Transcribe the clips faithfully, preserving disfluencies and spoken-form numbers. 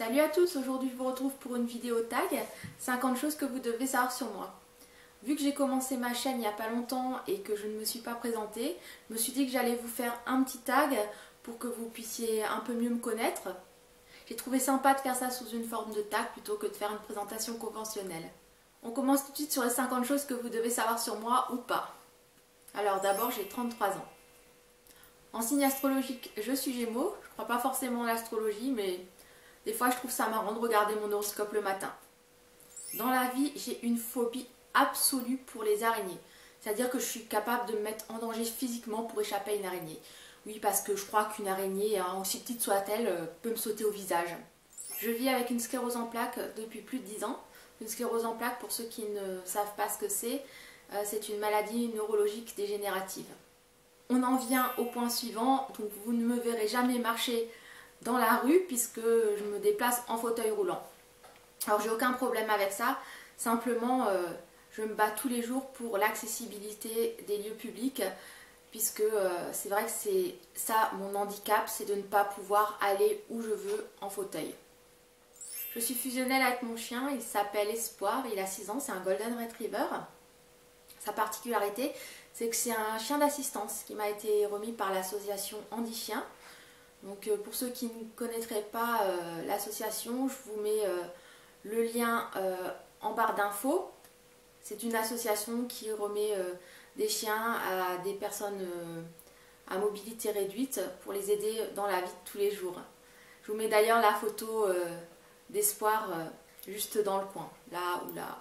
Salut à tous, aujourd'hui je vous retrouve pour une vidéo tag, cinquante choses que vous devez savoir sur moi. Vu que j'ai commencé ma chaîne il n'y a pas longtemps et que je ne me suis pas présentée, je me suis dit que j'allais vous faire un petit tag pour que vous puissiez un peu mieux me connaître. J'ai trouvé sympa de faire ça sous une forme de tag plutôt que de faire une présentation conventionnelle. On commence tout de suite sur les cinquante choses que vous devez savoir sur moi ou pas. Alors d'abord, j'ai trente-trois ans. En signe astrologique, je suis Gémeaux. Je ne crois pas forcément à l'astrologie, mais des fois je trouve ça marrant de regarder mon horoscope le matin. Dans la vie, j'ai une phobie absolue pour les araignées. C'est-à-dire que je suis capable de me mettre en danger physiquement pour échapper à une araignée. Oui, parce que je crois qu'une araignée, hein, aussi petite soit-elle, peut me sauter au visage. Je vis avec une sclérose en plaques depuis plus de dix ans. Une sclérose en plaques, pour ceux qui ne savent pas ce que c'est, c'est une maladie neurologique dégénérative. On en vient au point suivant, donc vous ne me verrez jamais marcher dans la rue puisque je me déplace en fauteuil roulant. Alors j'ai aucun problème avec ça, simplement euh, je me bats tous les jours pour l'accessibilité des lieux publics puisque euh, c'est vrai que c'est ça mon handicap, c'est de ne pas pouvoir aller où je veux en fauteuil. Je suis fusionnelle avec mon chien, il s'appelle Espoir, il a six ans, c'est un Golden Retriever. Sa particularité, c'est que c'est un chien d'assistance qui m'a été remis par l'association Handi Chien. Donc euh, pour ceux qui ne connaîtraient pas euh, l'association, je vous mets euh, le lien euh, en barre d'infos. C'est une association qui remet euh, des chiens à des personnes euh, à mobilité réduite pour les aider dans la vie de tous les jours. Je vous mets d'ailleurs la photo euh, d'Espoir euh, juste dans le coin, là ou là.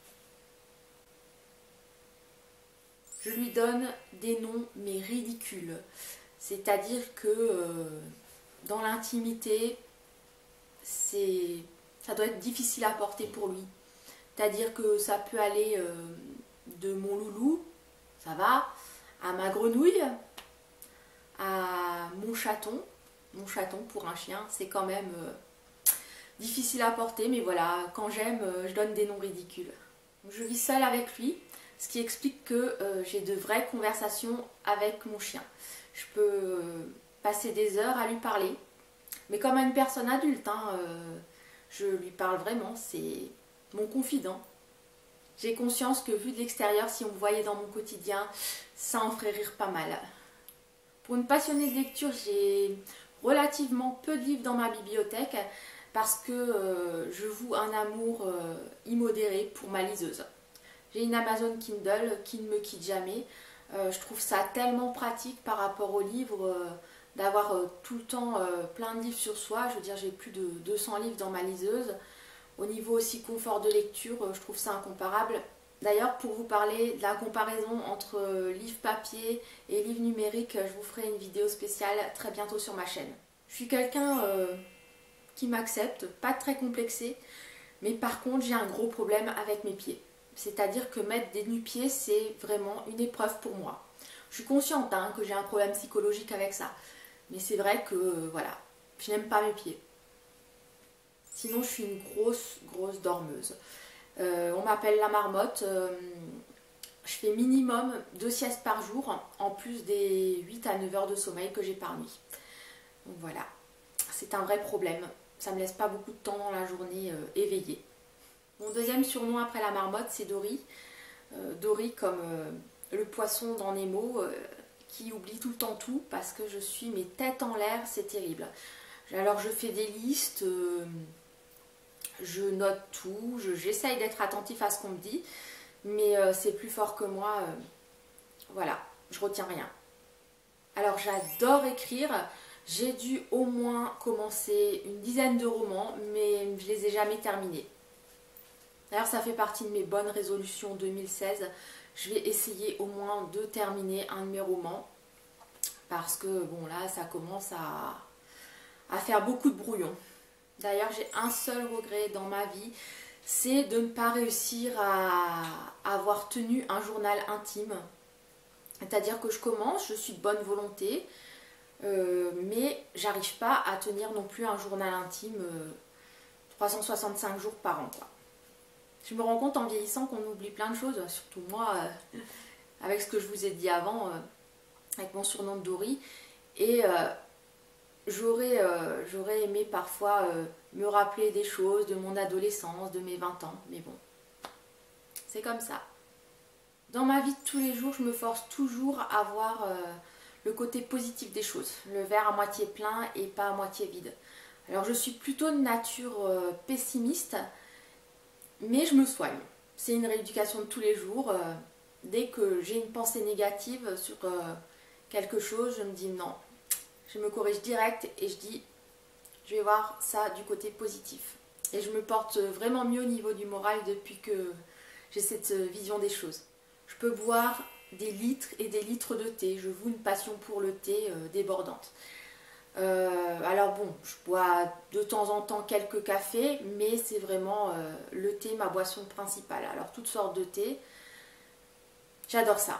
Je lui donne des noms mais ridicules. C'est-à-dire que euh, dans l'intimité, ça doit être difficile à porter pour lui. C'est-à-dire que ça peut aller euh, de mon loulou, ça va, à ma grenouille, à mon chaton. Mon chaton pour un chien, c'est quand même euh, difficile à porter, mais voilà, quand j'aime, euh, je donne des noms ridicules. Je vis seule avec lui, ce qui explique que euh, j'ai de vraies conversations avec mon chien. Je peux euh, passer des heures à lui parler, mais comme à une personne adulte, hein, euh, je lui parle vraiment, c'est mon confident. J'ai conscience que vu de l'extérieur, si on me voyait dans mon quotidien, ça en ferait rire pas mal. Pour une passionnée de lecture, j'ai relativement peu de livres dans ma bibliothèque parce que euh, je voue un amour euh, immodéré pour ma liseuse. J'ai une Amazon Kindle qui ne me quitte jamais. Euh, je trouve ça tellement pratique par rapport aux livres, euh, d'avoir euh, tout le temps euh, plein de livres sur soi. Je veux dire, j'ai plus de deux cents livres dans ma liseuse. Au niveau aussi confort de lecture, euh, je trouve ça incomparable. D'ailleurs, pour vous parler de la comparaison entre euh, livre papier et livre numérique, je vous ferai une vidéo spéciale très bientôt sur ma chaîne. Je suis quelqu'un euh, qui m'accepte, pas très complexé, mais par contre, j'ai un gros problème avec mes pieds. C'est-à-dire que mettre des nu-pieds, c'est vraiment une épreuve pour moi. Je suis consciente hein, que j'ai un problème psychologique avec ça. Mais c'est vrai que, euh, voilà, je n'aime pas mes pieds. Sinon, je suis une grosse, grosse dormeuse. Euh, on m'appelle la marmotte. Euh, je fais minimum deux siestes par jour, en plus des huit à neuf heures de sommeil que j'ai par nuit. Donc voilà, c'est un vrai problème. Ça ne me laisse pas beaucoup de temps dans la journée euh, éveillée. Mon deuxième surnom après la marmotte, c'est Dory. Euh, Dory comme euh, le poisson dans Nemo, euh, qui oublie tout le temps tout, parce que je suis mes têtes en l'air, c'est terrible. Alors je fais des listes, euh, je note tout, j'essaye d'être attentif à ce qu'on me dit, mais euh, c'est plus fort que moi, euh, voilà, je retiens rien. Alors j'adore écrire, j'ai dû au moins commencer une dizaine de romans, mais je les ai jamais terminés. D'ailleurs, ça fait partie de mes bonnes résolutions deux mille seize. Je vais essayer au moins de terminer un de mes romans. Parce que, bon, là, ça commence à, à faire beaucoup de brouillon. D'ailleurs, j'ai un seul regret dans ma vie, c'est de ne pas réussir à avoir tenu un journal intime. C'est-à-dire que je commence, je suis de bonne volonté, euh, mais j'arrive pas à tenir non plus un journal intime euh, trois cent soixante-cinq jours par an, quoi. Je me rends compte en vieillissant qu'on oublie plein de choses, surtout moi, euh, avec ce que je vous ai dit avant, euh, avec mon surnom de Dory. Et euh, j'aurais euh, j'aurais aimé parfois euh, me rappeler des choses de mon adolescence, de mes vingt ans, mais bon, c'est comme ça. Dans ma vie de tous les jours, je me force toujours à voir euh, le côté positif des choses, le verre à moitié plein et pas à moitié vide. Alors je suis plutôt de nature euh, pessimiste, mais je me soigne. C'est une rééducation de tous les jours. Euh, dès que j'ai une pensée négative sur euh, quelque chose, je me dis non. Je me corrige direct et je dis, je vais voir ça du côté positif. Et je me porte vraiment mieux au niveau du moral depuis que j'ai cette vision des choses. Je peux boire des litres et des litres de thé. Je voue une passion pour le thé euh, débordante. Euh, alors bon, je bois de temps en temps quelques cafés, mais c'est vraiment euh, le thé ma boisson principale. Alors toutes sortes de thé, j'adore ça.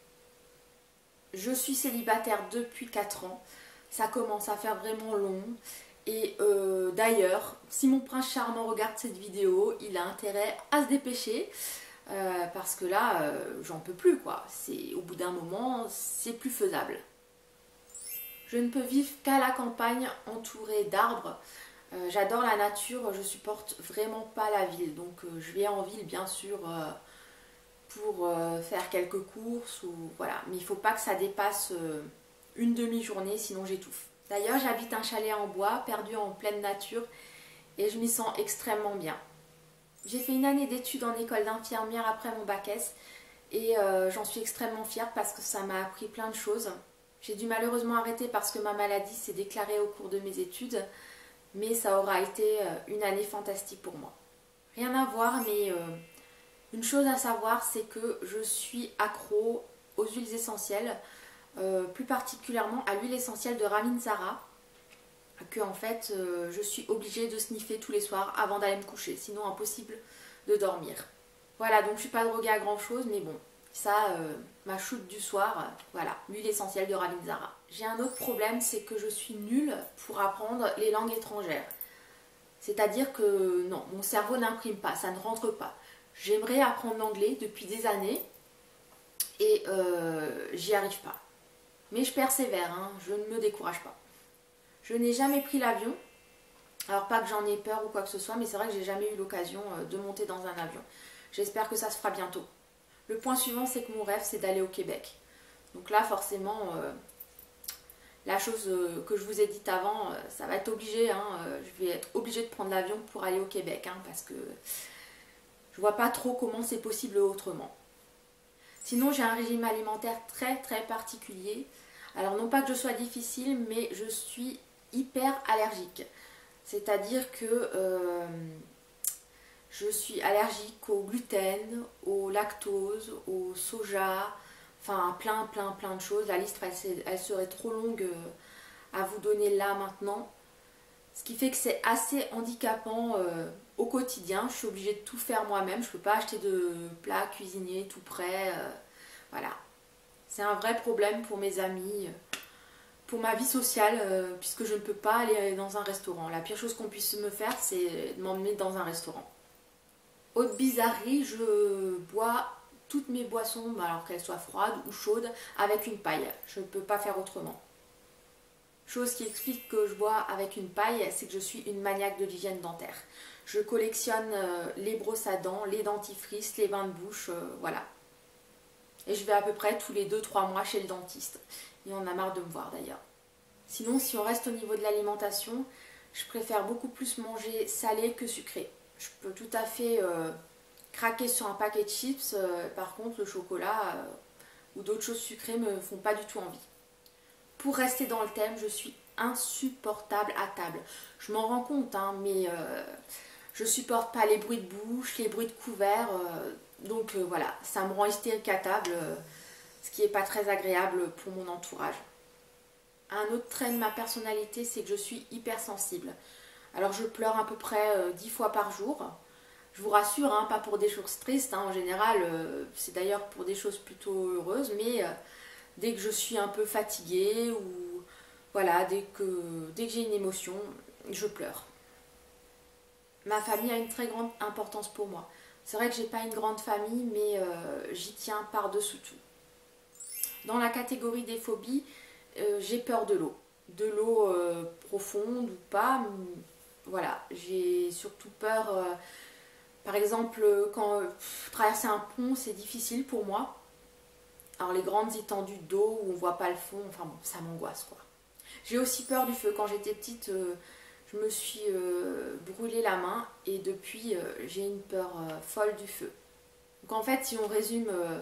Je suis célibataire depuis quatre ans, ça commence à faire vraiment long. Et euh, d'ailleurs, si mon prince charmant regarde cette vidéo, il a intérêt à se dépêcher. Euh, parce que là, euh, j'en peux plus quoi. C'est, au bout d'un moment, c'est plus faisable. Je ne peux vivre qu'à la campagne, entourée d'arbres. Euh, j'adore la nature, je supporte vraiment pas la ville. Donc euh, je vais en ville bien sûr euh, pour euh, faire quelques courses ou voilà. Mais il faut pas que ça dépasse euh, une demi-journée, sinon j'étouffe. D'ailleurs, j'habite un chalet en bois, perdu en pleine nature, et je m'y sens extrêmement bien. J'ai fait une année d'études en école d'infirmière après mon bac S et euh, j'en suis extrêmement fière parce que ça m'a appris plein de choses. J'ai dû malheureusement arrêter parce que ma maladie s'est déclarée au cours de mes études, mais ça aura été une année fantastique pour moi. Rien à voir, mais euh, une chose à savoir, c'est que je suis accro aux huiles essentielles, euh, plus particulièrement à l'huile essentielle de Ravinsara, que en fait euh, je suis obligée de sniffer tous les soirs avant d'aller me coucher, sinon impossible de dormir. Voilà, donc je suis pas droguée à grand chose, mais bon, ça, euh, ma shoot du soir, euh, voilà, l'huile essentielle de Ravinsara. J'ai un autre problème, c'est que je suis nulle pour apprendre les langues étrangères. C'est-à-dire que non, mon cerveau n'imprime pas, ça ne rentre pas. J'aimerais apprendre l'anglais depuis des années et euh, j'y arrive pas. Mais je persévère, hein, je ne me décourage pas. Je n'ai jamais pris l'avion, alors pas que j'en ai peur ou quoi que ce soit, mais c'est vrai que j'ai jamais eu l'occasion de monter dans un avion. J'espère que ça se fera bientôt. Le point suivant, c'est que mon rêve, c'est d'aller au Québec. Donc là, forcément, euh, la chose euh, que je vous ai dite avant, euh, ça va être obligé, hein, euh, je vais être obligée de prendre l'avion pour aller au Québec, hein, parce que je vois pas trop comment c'est possible autrement. Sinon, j'ai un régime alimentaire très très particulier. Alors non pas que je sois difficile, mais je suis hyper allergique. C'est-à-dire que euh, je suis allergique au gluten, au lactose, au soja, enfin plein plein plein de choses. La liste elle, elle serait trop longue à vous donner là maintenant. Ce qui fait que c'est assez handicapant euh, au quotidien. Je suis obligée de tout faire moi-même. Je ne peux pas acheter de plats cuisinés tout prêts. Euh, voilà. C'est un vrai problème pour mes amis. Pour ma vie sociale, euh, puisque je ne peux pas aller dans un restaurant. La pire chose qu'on puisse me faire, c'est de m'emmener dans un restaurant. Autre bizarrerie, je bois toutes mes boissons, alors qu'elles soient froides ou chaudes, avec une paille. Je ne peux pas faire autrement. Chose qui explique que je bois avec une paille, c'est que je suis une maniaque de l'hygiène dentaire. Je collectionne euh, les brosses à dents, les dentifrices, les bains de bouche, euh, voilà. Et je vais à peu près tous les deux trois mois chez le dentiste. Il en a marre de me voir d'ailleurs. Sinon, si on reste au niveau de l'alimentation, je préfère beaucoup plus manger salé que sucré. Je peux tout à fait euh, craquer sur un paquet de chips. Euh, par contre, le chocolat euh, ou d'autres choses sucrées me font pas du tout envie. Pour rester dans le thème, je suis insupportable à table. Je m'en rends compte, hein, mais euh, je supporte pas les bruits de bouche, les bruits de couverts. Euh, donc euh, voilà, ça me rend hystérique à table. Euh, ce qui n'est pas très agréable pour mon entourage. Un autre trait de ma personnalité, c'est que je suis hypersensible. Alors je pleure à peu près euh, dix fois par jour. Je vous rassure, hein, pas pour des choses tristes, hein, en général, euh, c'est d'ailleurs pour des choses plutôt heureuses, mais euh, dès que je suis un peu fatiguée ou voilà, dès que, dès que j'ai une émotion, je pleure. Ma famille a une très grande importance pour moi. C'est vrai que j'ai pas une grande famille, mais euh, j'y tiens par-dessus tout. Dans la catégorie des phobies, euh, j'ai peur de l'eau. de l'eau euh, profonde ou pas. Voilà, j'ai surtout peur, euh, par exemple, quand pff, traverser un pont, c'est difficile pour moi. Alors les grandes étendues d'eau où on voit pas le fond, enfin bon, ça m'angoisse quoi. J'ai aussi peur du feu. Quand j'étais petite, euh, je me suis euh, brûlé la main et depuis, euh, j'ai une peur euh, folle du feu. Donc en fait, si on résume euh,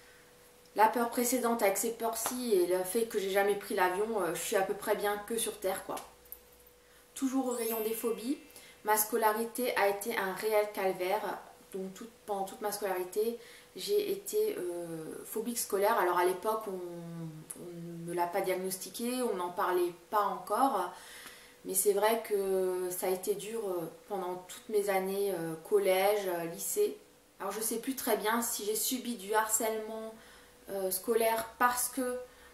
la peur précédente avec ces peurs-ci et le fait que j'ai jamais pris l'avion, euh, je suis à peu près bien que sur Terre quoi. Toujours au rayon des phobies, ma scolarité a été un réel calvaire. Donc toute, pendant toute ma scolarité, j'ai été euh, phobique scolaire. Alors à l'époque, on ne me l'a pas diagnostiqué, on n'en parlait pas encore. Mais c'est vrai que ça a été dur pendant toutes mes années euh, collège, lycée. Alors je ne sais plus très bien si j'ai subi du harcèlement euh, scolaire parce que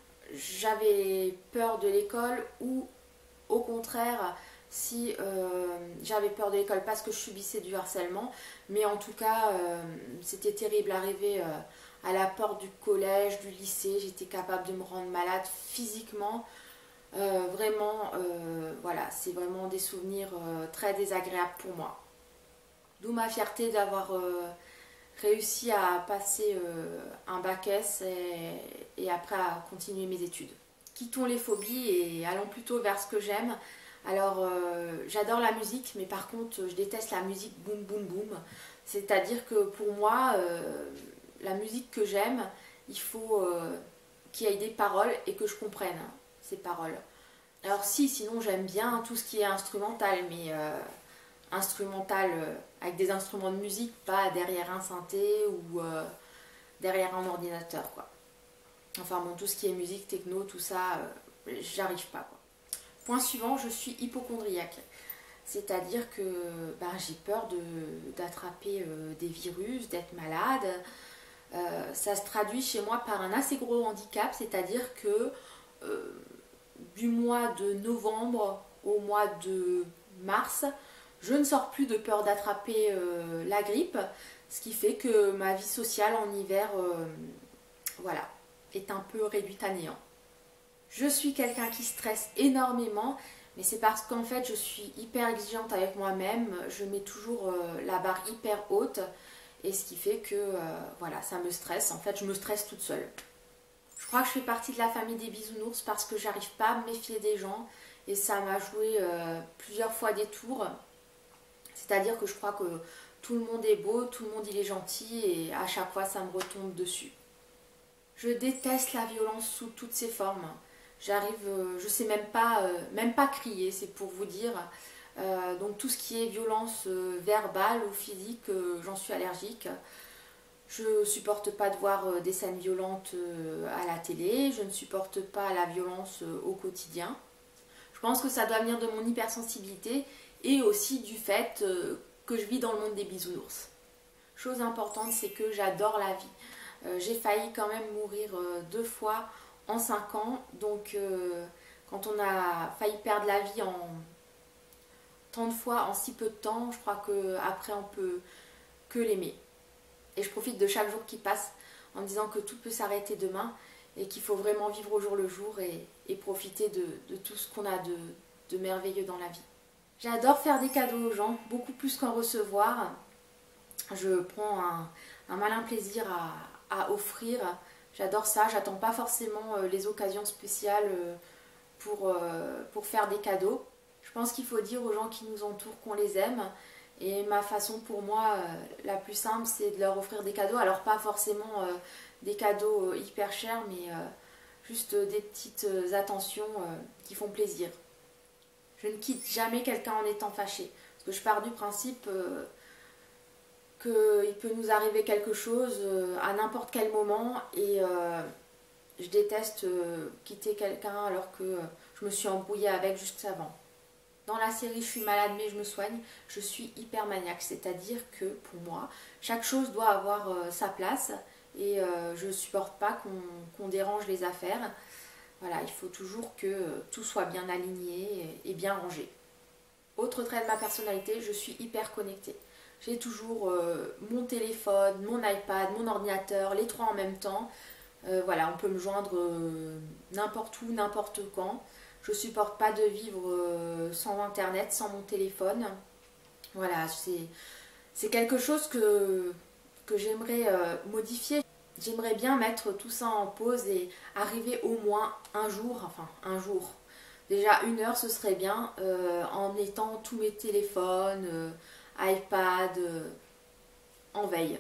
j'avais peur de l'école ou au contraire si euh, j'avais peur de l'école parce que je subissais du harcèlement. Mais en tout cas, euh, c'était terrible. Arrivé euh, à la porte du collège, du lycée, j'étais capable de me rendre malade physiquement. Euh, vraiment, euh, voilà, c'est vraiment des souvenirs euh, très désagréables pour moi. D'où ma fierté d'avoir euh, réussi à passer euh, un bac S et, et après à continuer mes études. Quittons les phobies et allons plutôt vers ce que j'aime. Alors, euh, j'adore la musique, mais par contre, je déteste la musique boum boum boum. C'est-à-dire que pour moi, euh, la musique que j'aime, il faut euh, qu'il y ait des paroles et que je comprenne ces paroles. Alors si, sinon j'aime bien tout ce qui est instrumental, mais euh, instrumental euh, avec des instruments de musique, pas derrière un synthé ou euh, derrière un ordinateur, quoi. Enfin bon, tout ce qui est musique, techno, tout ça, euh, j'arrive pas, quoi. Point suivant, je suis hypocondriaque. C'est-à-dire que ben, j'ai peur d'attraper euh, des virus, d'être malade. Euh, ça se traduit chez moi par un assez gros handicap, c'est-à-dire que euh, du mois de novembre au mois de mars, je ne sors plus de peur d'attraper euh, la grippe, ce qui fait que ma vie sociale en hiver euh, voilà, est un peu réduite à néant. Je suis quelqu'un qui stresse énormément, mais c'est parce qu'en fait je suis hyper exigeante avec moi-même, je mets toujours euh, la barre hyper haute et ce qui fait que euh, voilà, ça me stresse, en fait je me stresse toute seule. Je crois que je fais partie de la famille des bisounours parce que j'arrive pas à me méfier des gens et ça m'a joué euh, plusieurs fois des tours. C'est-à-dire que je crois que tout le monde est beau, tout le monde il est gentil et à chaque fois ça me retombe dessus. Je déteste la violence sous toutes ses formes. J'arrive, euh, je sais même pas, euh, même pas crier, c'est pour vous dire. Euh, donc tout ce qui est violence euh, verbale ou physique, euh, j'en suis allergique. Je supporte pas de voir euh, des scènes violentes euh, à la télé, je ne supporte pas la violence euh, au quotidien. Je pense que ça doit venir de mon hypersensibilité et aussi du fait euh, que je vis dans le monde des bisounours. Chose importante, c'est que j'adore la vie. Euh, j'ai failli quand même mourir euh, deux fois en cinq ans, donc euh, quand on a failli perdre la vie en tant de fois en si peu de temps, je crois qu'après on peut que l'aimer. Et je profite de chaque jour qui passe en me disant que tout peut s'arrêter demain et qu'il faut vraiment vivre au jour le jour et, et profiter de, de tout ce qu'on a de, de merveilleux dans la vie. J'adore faire des cadeaux aux gens, beaucoup plus qu'en recevoir. Je prends un, un malin plaisir à, à offrir. J'adore ça, j'attends pas forcément les occasions spéciales pour, pour faire des cadeaux. Je pense qu'il faut dire aux gens qui nous entourent qu'on les aime. Et ma façon pour moi la plus simple, c'est de leur offrir des cadeaux. Alors pas forcément des cadeaux hyper chers, mais juste des petites attentions qui font plaisir. Je ne quitte jamais quelqu'un en étant fâché. Parce que je pars du principe qu'il peut nous arriver quelque chose à n'importe quel moment. Et je déteste quitter quelqu'un alors que je me suis embrouillée avec juste avant. Dans la série Je suis malade mais je me soigne, je suis hyper maniaque, c'est-à-dire que pour moi, chaque chose doit avoir euh, sa place et euh, je ne supporte pas qu'on qu'on dérange les affaires. Voilà, il faut toujours que euh, tout soit bien aligné et, et bien rangé. Autre trait de ma personnalité, je suis hyper connectée. J'ai toujours euh, mon téléphone, mon iPad, mon ordinateur, les trois en même temps. Euh, voilà, on peut me joindre euh, n'importe où, n'importe quand. Je supporte pas de vivre euh, sans internet, sans mon téléphone. Voilà, c'est quelque chose que, que j'aimerais euh, modifier. J'aimerais bien mettre tout ça en pause et arriver au moins un jour, enfin un jour, déjà une heure ce serait bien, euh, en mettant tous mes téléphones, euh, iPad, euh, en veille.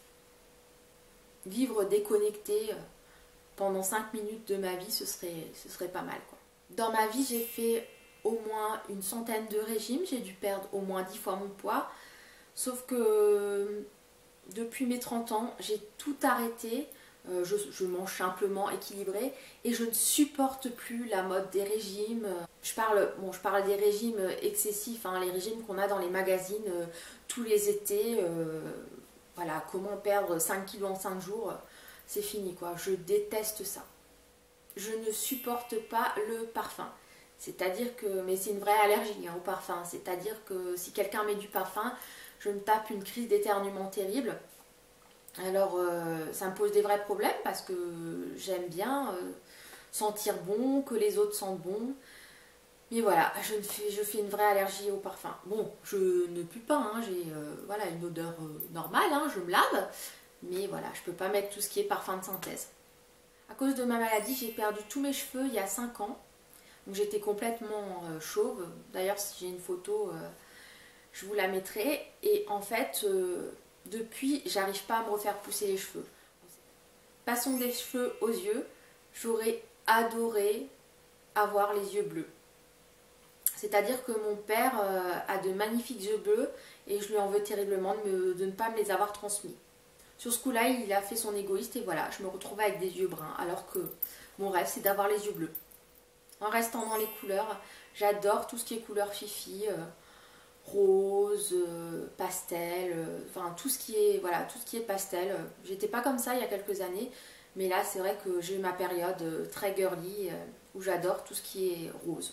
Vivre déconnecté euh, pendant cinq minutes de ma vie, ce serait, ce serait pas mal, quoi. Dans ma vie, j'ai fait au moins une centaine de régimes, j'ai dû perdre au moins dix fois mon poids, sauf que depuis mes trente ans, j'ai tout arrêté, euh, je, je mange simplement équilibré et je ne supporte plus la mode des régimes. Je parle, bon, je parle des régimes excessifs, hein, les régimes qu'on a dans les magazines euh, tous les étés. Euh, voilà, comment perdre cinq kilos en cinq jours, c'est fini quoi, je déteste ça. Je ne supporte pas le parfum. C'est-à-dire que, mais c'est une vraie allergie hein, au parfum, c'est-à-dire que si quelqu'un met du parfum, je me tape une crise d'éternuement terrible. Alors euh, ça me pose des vrais problèmes parce que j'aime bien euh, sentir bon, que les autres sentent bon. Mais voilà, je, fais, je fais une vraie allergie au parfum. Bon, je ne pue pas, hein, j'ai euh, voilà, une odeur euh, normale, hein, je me lave. Mais voilà, je peux pas mettre tout ce qui est parfum de synthèse. À cause de ma maladie, j'ai perdu tous mes cheveux il y a cinq ans. Donc j'étais complètement euh, chauve. D'ailleurs, si j'ai une photo, euh, je vous la mettrai. Et en fait, euh, depuis, j'arrive pas à me refaire pousser les cheveux. Passons des cheveux aux yeux. J'aurais adoré avoir les yeux bleus. C'est-à-dire que mon père euh, a de magnifiques yeux bleus et je lui en veux terriblement de, me, de ne pas me les avoir transmis. Sur ce coup-là, il a fait son égoïste et voilà, je me retrouvais avec des yeux bruns alors que mon rêve, c'est d'avoir les yeux bleus. En restant dans les couleurs, j'adore tout ce qui est couleur fifi, euh, rose, euh, pastel, euh, enfin tout ce qui est, voilà, tout ce qui est pastel. J'étais pas comme ça il y a quelques années, mais là c'est vrai que j'ai eu ma période euh, très girly euh, où j'adore tout ce qui est rose.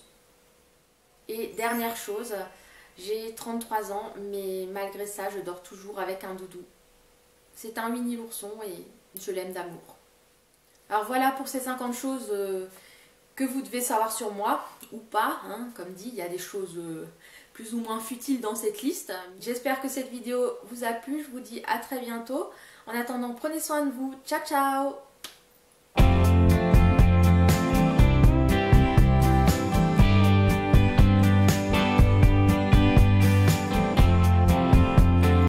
Et dernière chose, j'ai trente-trois ans, mais malgré ça, je dors toujours avec un doudou. C'est un mini ourson et je l'aime d'amour. Alors voilà pour ces cinquante choses euh, que vous devez savoir sur moi, ou pas, hein, comme dit, il y a des choses euh, plus ou moins futiles dans cette liste. J'espère que cette vidéo vous a plu, je vous dis à très bientôt. En attendant, prenez soin de vous, ciao ciao!